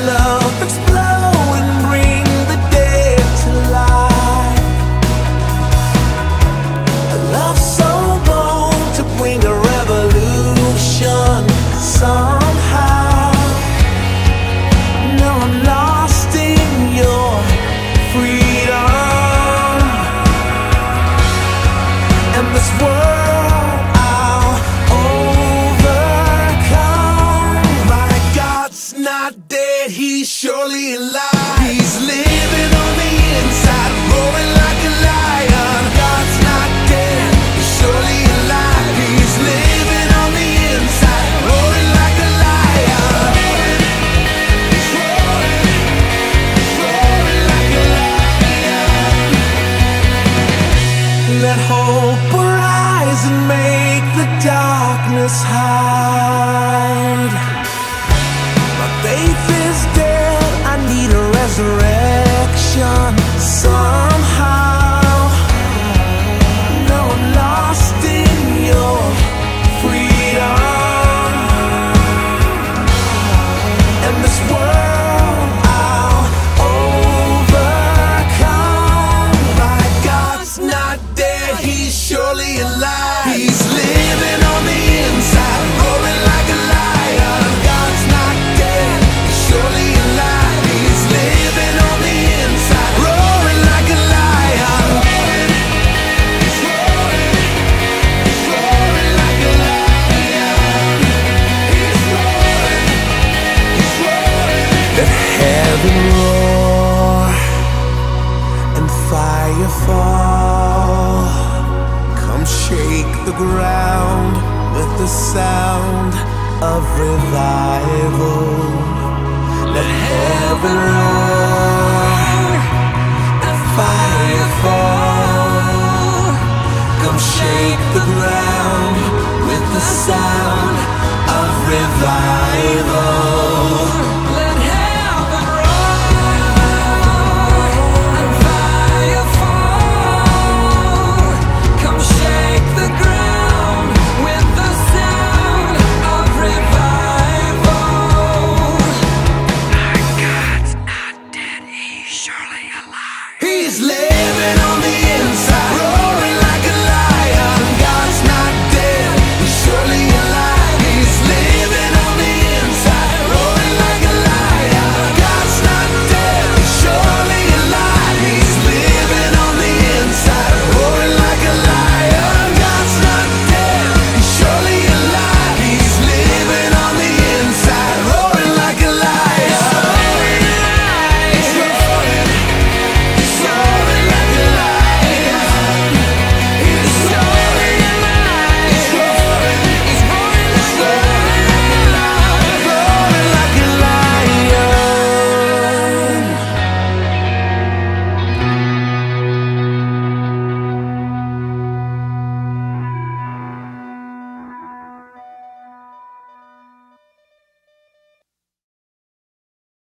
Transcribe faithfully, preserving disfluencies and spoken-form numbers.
love explode and bring the dead to life. A love so bold to bring a revolution somehow. Now I'm lost in your freedom, and this world I'll overcome. My God's not dead, he's surely alive. He's living on the inside, roaring like a lion. God's not dead, he's surely alive. He's living on the inside, roaring like a lion. He's roaring, he's roaring like a lion. Let hope arise and make the darkness hide. My faith is dead, I need a resurrection somehow. Now I'm lost in your freedom, and this world I'll overcome. My God's not dead, he's surely alive. He's living on the inside, roaring like a lion. God's not dead, he's surely alive. He's living on the inside, roaring like a lion. He's roaring, he's roaring like a lion. He's roaring, he's roaring. Let heaven roar and fire fall. Come shake the ground with the sound of revival. Let heaven roar and fire fall. Come shake the ground with the sound